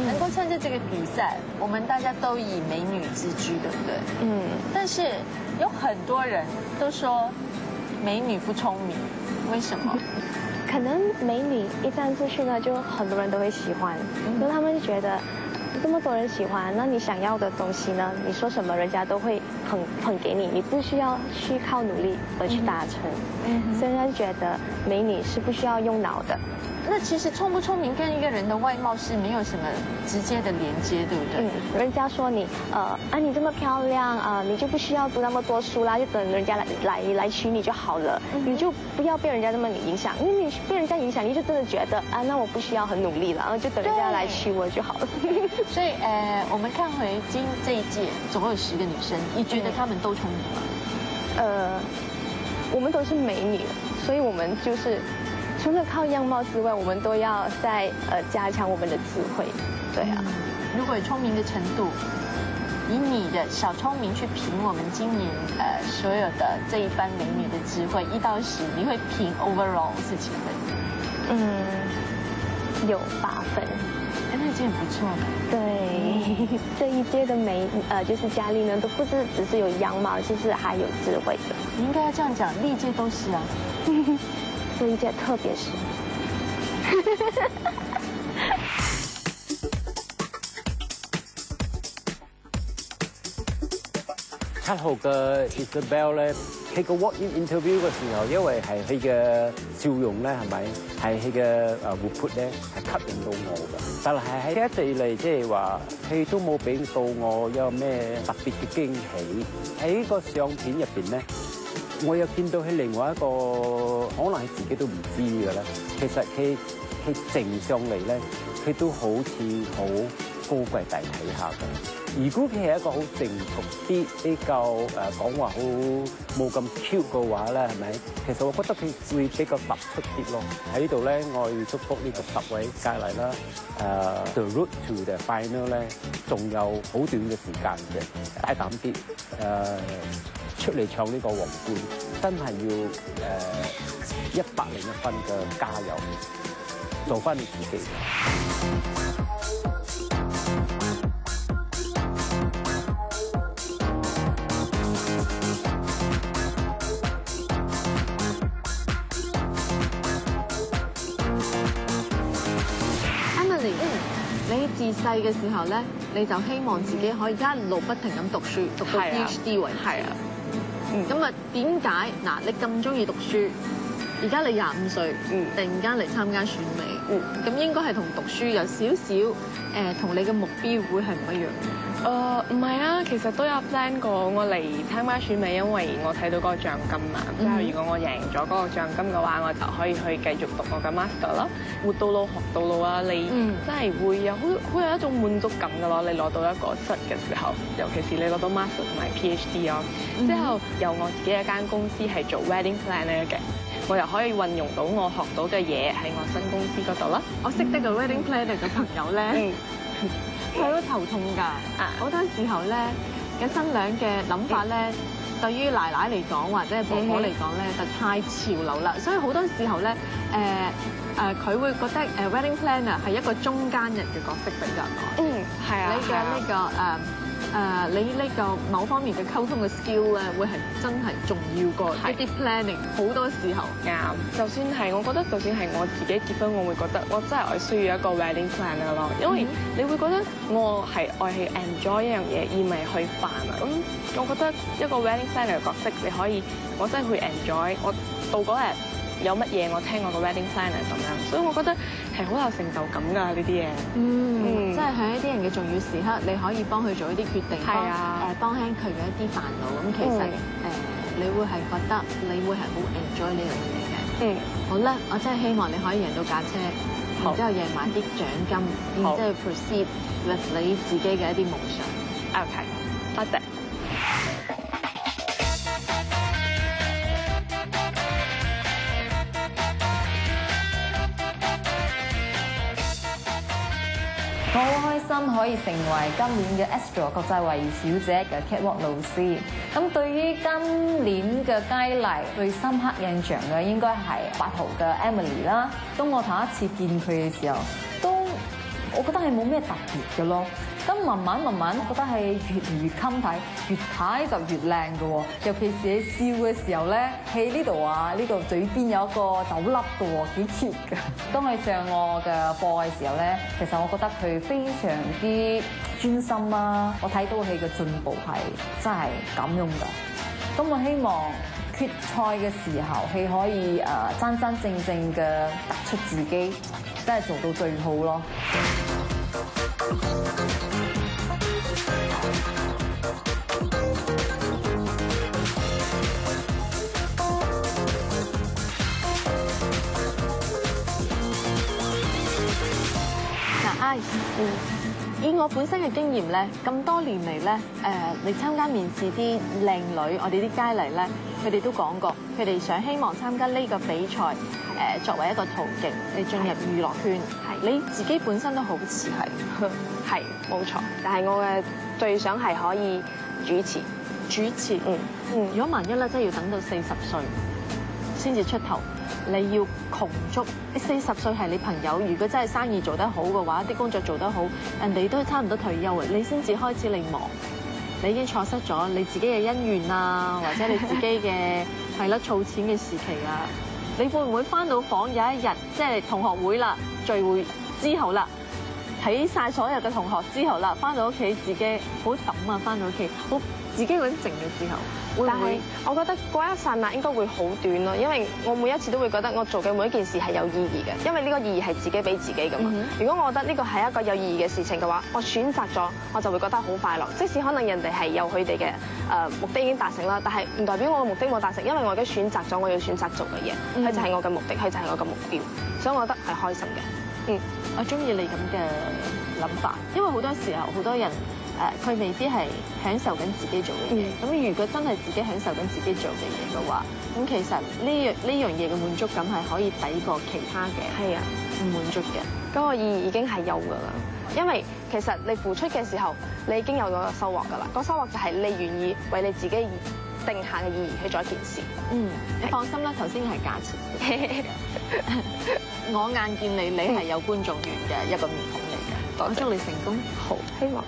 能够参加这个比赛，我们大家都以美女自居，对不对？但是有很多人都说美女不聪明，为什么？ 可能美女一站出去呢，就很多人都会喜欢，因为他们就觉得这么多人喜欢，那你想要的东西呢，你说什么人家都会捧给你，你不需要去靠努力而去达成。所以人家就觉得美女是不需要用脑的。 那其实聪不聪明跟一个人的外貌是没有什么直接的连接，对不对？ 人家说你你这么漂亮你就不需要读那么多书啦，就等人家来娶你就好了，你就不要被人家这么影响，因为你被人家影响，你就真的觉得那我不需要很努力了，然后就等人家来娶我就好了。 所以我们看回这一届总共有10个女生，你觉得她们都聪明吗？ 我们都是美女，所以我们就是除了靠样貌之外，我们都要再加强我们的智慧。对啊， 如果有聪明的程度，以你的小聪明去评我们今年所有的这一班美女的智慧，1到10，你会评 overall 是几分？ 有8分。 那已经很不错了。 对，这一届的就是佳丽呢，都不是只是有样貌，就是还有智慧的。 你应该要这样讲，历届都是啊。 这一届特别是。 7號嘅 Isabel 咧，佢個 walk-in interview 嘅時候，因為係佢嘅笑容咧，係咪係佢嘅活潑咧，係吸引到我嘅。但係喺一直以嚟，即係話佢都冇俾到我有咩特別嘅驚喜。喺個相片入邊咧，我又見到佢另外一個，可能佢自己都唔知嘅咧。其實佢靜上嚟咧，佢都好似好高貴大體下嘅。如果佢係一個好成熟啲、比較講話好冇咁 cute 嘅話咧，係咪？其實我覺得佢會比較突出啲咯。喺呢度咧，我要祝福呢個10位佳麗啦。The road to the final 咧，仲有好短嘅時間嘅，大膽啲出嚟搶呢個皇冠，真係要101分嘅加油，做翻你自己。 你自細嘅時候咧，你就希望自己可以一路不停咁讀書，讀到 PhD 為止。係啊。咁啊，點解嗱？你咁中意讀書，而家你25歲，突然間嚟參加選美，咁應該係同讀書有少少同你嘅目標會係唔一樣。 唔係啊，其實都有 plan 過我嚟參加選美，因為我睇到嗰個獎金嘛。之後如果我贏咗嗰個獎金嘅話，我就可以去繼續讀我嘅 master 啦。活到老學到老啊，你真係會有好有一種滿足感嘅咯。你攞到一個實嘅時候，尤其是你攞到 master 同埋 PhD 咯。之後由我自己一間公司係做 wedding planner 嘅，我又可以運用到我學到嘅嘢喺我新公司嗰度啦。我識得個 wedding planner 嘅朋友咧。佢好頭痛㗎，好多時候咧，嘅新娘嘅諗法咧，對於奶奶嚟講或者係婆婆嚟講咧，就太潮流啦，所以好多時候咧，佢會覺得wedding planner 係一個中間人嘅角色比較多。係啊。你嘅呢個你呢個某方面嘅溝通嘅 skill 咧，會係真係重要過一啲 planning。好多時候啱，就算係我覺得，就算係我自己結婚，我會覺得我真係我需要一個 wedding planner 咯，因為你會覺得我係愛去 enjoy 一樣嘢，而唔係去煩啊。咁我覺得一個 wedding planner 嘅角色，你可以我真係去 enjoy，我到嗰日有乜嘢我聽我個 wedding planner 咁樣，所以我覺得係好有成就感㗎呢啲嘢。 即係喺一啲人嘅重要時刻，你可以幫佢做一啲決定，幫輕佢嘅一啲煩惱。咁其實你會係覺得你會係好 enjoy 呢樣嘢嘅。好啦，我真係希望你可以贏到架車，然之後贏埋啲獎金，然之後 proceed with 你自己嘅一啲夢想。 OK， 多謝。 我好開心可以成為今年嘅 Astro 國際惠譽小姐嘅 Catwalk 老師。咁對於今年嘅佳麗最深刻印象嘅應該係8號嘅 Emily 啦。當我頭一次見佢嘅時候，都我覺得係冇咩特別嘅咯。咁慢慢，我覺得係越嚟越襟睇，越睇就越靚嘅喎。尤其是你笑嘅時候咧，喺呢度啊，呢度嘴邊有一個酒粒嘅喎，幾 cute 㗎。當佢上我嘅課嘅時候咧，其實我覺得佢非常之專心啊！我睇到佢嘅進步係真係感恩㗎。咁我希望決賽嘅時候，佢可以真真正正嘅突出自己，真係做到最好咯。 以我本身嘅經驗咧，咁多年嚟咧，你參加面試啲靚女，我哋啲佳麗咧，佢哋都講過，佢哋希望參加呢個比賽，作為一個途徑，你進入娛樂圈。係你自己本身都好似係冇錯。但係我嘅最想係可以主持。如果萬一咧，真係要等到40歲先至出頭。你要窮足，40歲係你朋友。如果真係生意做得好嘅話，啲工作做得好，人哋都差唔多退休嘅，你先至開始你忙，你已經錯失咗你自己嘅姻緣啊，或者你自己嘅係啦儲錢嘅時期啊。你會唔會返到房有一日，即係同學會啦，聚會之後啦，睇晒所有嘅同學之後啦，返到屋企自己好揼啊，返到屋企好自己嗰陣靜嘅時候。但係，我覺得嗰一剎那應該會好短咯，因為我每一次都會覺得我做嘅每一件事係有意義嘅，因為呢個意義係自己俾自己噶嘛。如果我覺得呢個係一個有意義嘅事情嘅話，我選擇咗，我就會覺得好快樂。即使可能人哋係有佢哋嘅目的已經達成啦，但係唔代表我嘅目的冇達成，因為我已經選擇咗我要選擇做嘅嘢，佢就係我嘅目的，佢就係我嘅目標，所以我覺得係開心嘅。 我中意你咁嘅諗法，因為好多時候好多人。佢未必係享受緊自己做嘅嘢，咁如果真係自己享受緊自己做嘅嘢嘅話，咁其實呢樣嘢嘅滿足感係可以抵過其他嘅唔滿足嘅。 嗰個意義已經係有㗎啦，因為其實你付出嘅時候，你已經有咗個收穫㗎啦。個收穫就係你願意為你自己定下嘅意義去做一件事。 你放心啦，頭先係假設。我眼見你係有觀眾緣嘅一個面孔嚟嘅，我祝你成功。 好，希望。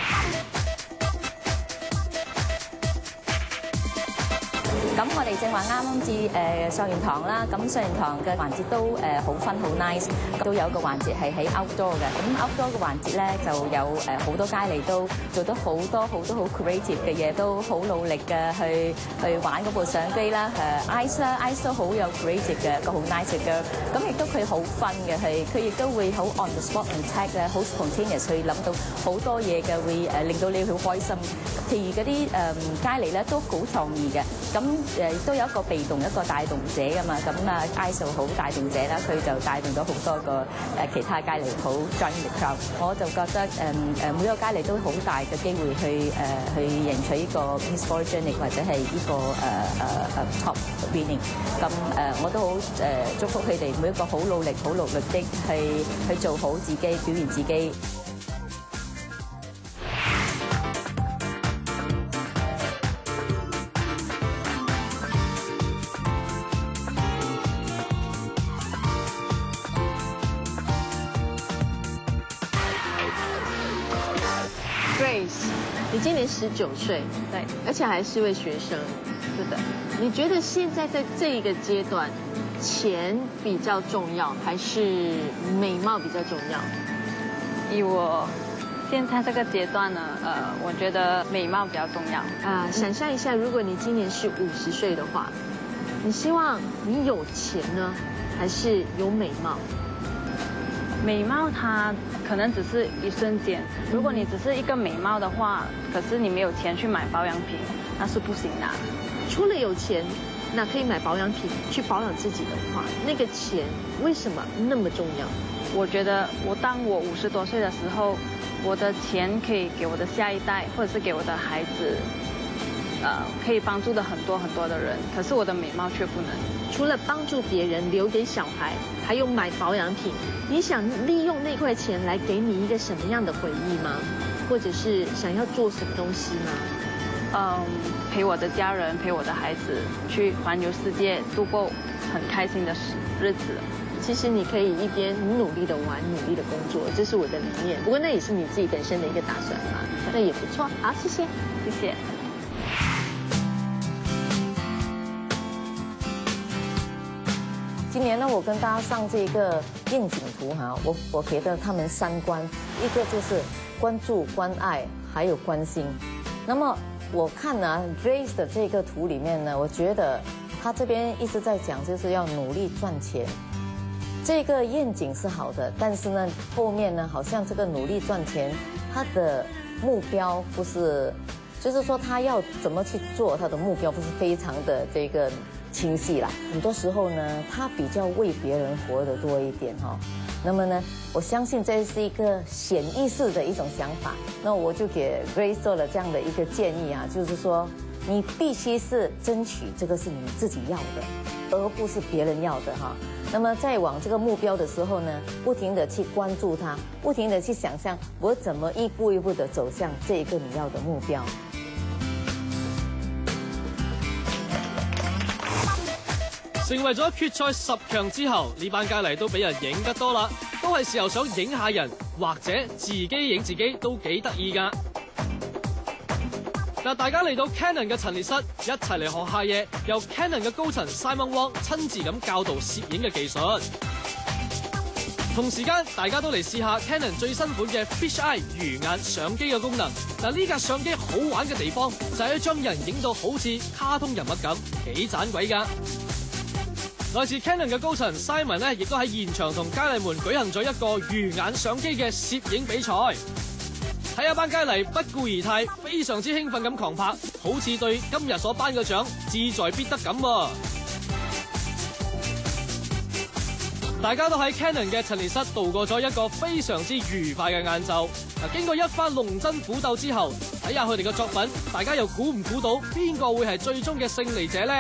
咁我哋正話啱至上完堂啦，咁上完堂嘅環節都好分好 nice， 都有一個環節係喺 outdoor 嘅。咁 outdoor 嘅環節咧就有好多佳麗都做得好多好 creative 嘅嘢，都好努力嘅去玩嗰部相機啦。Ice 啦 ，Ice 都好有 creative 嘅一個好 nice 嘅 girl。咁亦都佢好 fun 嘅，佢亦都會好 on the spot and take 咧，好 spontaneous 去諗到好多嘢嘅，會令到你好開心。譬如嗰啲佳麗咧都好創意嘅，咁亦都有一個被動一個帶動者㗎嘛，咁啊 ISO 好帶動者啦，佢就帶動咗好多個其他佳麗好 join the crowd。我就覺得每個佳麗都好大嘅機會去贏取呢個 Miss Photogenic 或者係呢個top winning。咁我都好祝福佢哋每一個好努力的去做好自己，表現自己。 Grace， 你今年19歲， 對， 而且還是位學生， 是的。 你覺得現在在這一個階段，錢比較重要，還是美貌比較重要？ 以我現在這個階段呢，我覺得美貌比較重要。 想象一下，如果你今年是50歲的話，你希望你有錢呢，還是有美貌？ 美貌它可能只是一瞬間，如果你只是一個美貌的話，可是你沒有錢去買保養品，那是不行的。 除了有錢，那可以買保養品去保養自己的話，那個錢為什麼那麼重要？ 我覺得當我50多歲的時候，我的錢可以給我的下一代，或者是給我的孩子，可以幫助的很多的人，可是我的美貌卻不能。 除了幫助別人，留給小孩，還有買保養品，你想利用那塊錢來給你一個什麼樣的回憶嗎？或者是想要做什麼東西嗎？ 陪我的家人，陪我的孩子去環遊世界，度過很開心的日子， 其实你可以一边很努力的玩，努力的工作，这是我的理念。不过那也是你自己本身的一个打算嘛，那也不错。好，谢谢，谢谢。 今年呢，我跟大家上这个愿景图哈，我给的他们3关，一个就是关注、关爱，还有关心。那么我看呢 ，Grace 的这个图里面呢，我觉得他这边一直在讲，就是要努力赚钱。这个愿景是好的，但是呢，后面呢，好像这个努力赚钱，他的目标不是，就是说他要怎么去做，他的目标不是非常的这个清晰啦。很多时候呢，他比较为别人活得多一点哈。那么呢，我相信这是一个显意识的一种想法。那我就给 Grace 做了这样的一个建议啊，就是说，你必须是争取这个是你自己要的，而不是别人要的哈。那么在往这个目标的时候呢，不停地去关注它，不停地去想象我怎么一步一步地走向这一个你要的目標。 成為咗決賽10強之後，呢班佳麗都俾人影得多啦，都係時候想影下人，或者自己影自己都幾得意㗎。嗱，大家嚟到 Canon 嘅陳列室，一齊嚟學下嘢，由 Canon 嘅高層 Simon Wong 親自咁教導攝影嘅技術。同時間，大家都嚟試下 Canon 最新款嘅 Fish Eye 魚眼相機嘅功能。嗱，呢架相機好玩嘅地方就係將人影到好似卡通人物咁，幾盞鬼㗎。來自 Canon 嘅高層 Simon 咧，亦都喺現場同佳麗們舉行咗一個魚眼相機嘅攝影比賽。睇下班佳麗不顧儀態，非常之興奮咁狂拍，好似對今日所頒嘅獎志在必得咁喎。大家都喺 Canon 嘅陳列室度過咗一個非常之愉快嘅晏晝。嗱，經過一番龍爭虎鬥之後，睇下佢哋嘅作品，大家又估唔估到邊個會係最終嘅勝利者呢？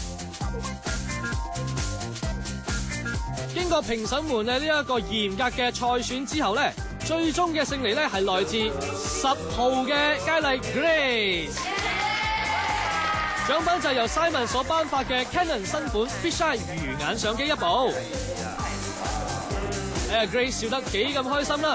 經過評審們嘅呢一個嚴格嘅賽選之後咧，最終嘅勝利咧係來自10號嘅佳麗 Grace。獎品就係由 Simon 所頒發嘅 Canon 新款 Fish Eye 魚眼相機一部。Grace 笑得幾咁開心啦！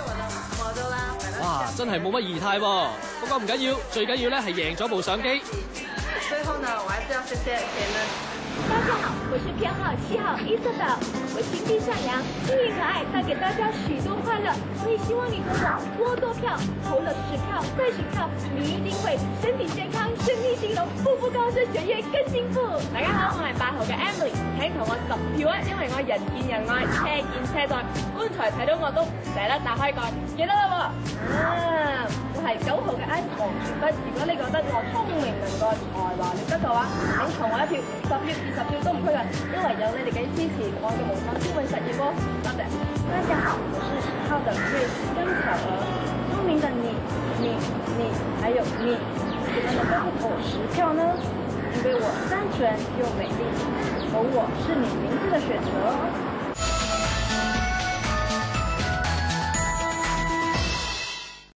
哇，真係冇乜儀態喎。不過唔緊要，最緊要咧係贏咗部相機。 最後呢，我還是要謝謝Canon。 大家好，我是編號7號Isabel，我心地善良，幸運可愛，帶給大家許多快樂。我也希望你投我多票，投了10票再10票，你一定會身體健康、生意興隆、步步高升、學業更進步。 大家好，我係8號嘅 Emily，請投我10票啊，因為我人見人愛，車見車載，棺材睇到我都捨得打開蓋，記得啦喎。我係9號嘅 Ice 黃全斌，如果你覺得我聰明能幹、才華力得嘅話，請投我1票、10票、20票都唔拘㗎，因為有你哋嘅支持，我嘅夢想先會實現喎。多謝。大家好，我是10號的 Grace 張巧兒，聰明的你，還有你，怎麼能夠不投我10票呢？因為我單純又美麗，投我是你明智的選擇。